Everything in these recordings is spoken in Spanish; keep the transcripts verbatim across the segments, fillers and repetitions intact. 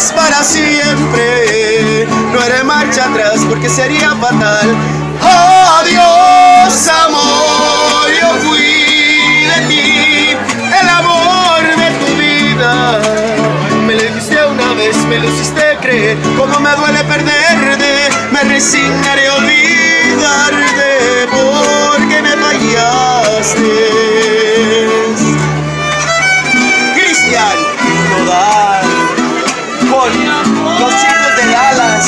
vez para siempre. No haré marcha atrás porque sería fatal. Adiós, amor, yo fui de ti, el amor de tu vida. Me lo dijiste una vez, me lo hiciste creer. Como me duele perderte, me resignaré a olvidarte porque me fallaste. Cristian Nodal con los chicos de Dallas.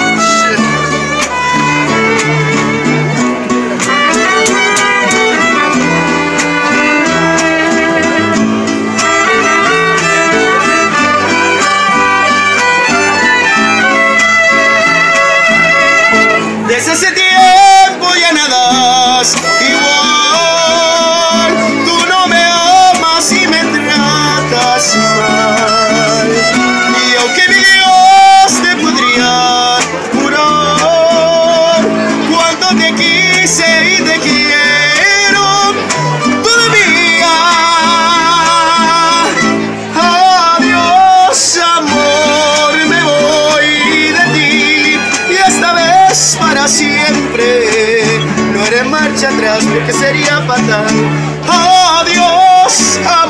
Desde ese tiempo ya nada es igual. Tú no me amas y me tratas mal. Y aunque mi Dios te podría jurar cuánto te quise y te quiero todavía. Adiós, amor, me voy de ti y esta vez para siempre. No haré marcha atrás porque sería fatal. Adiós, amor.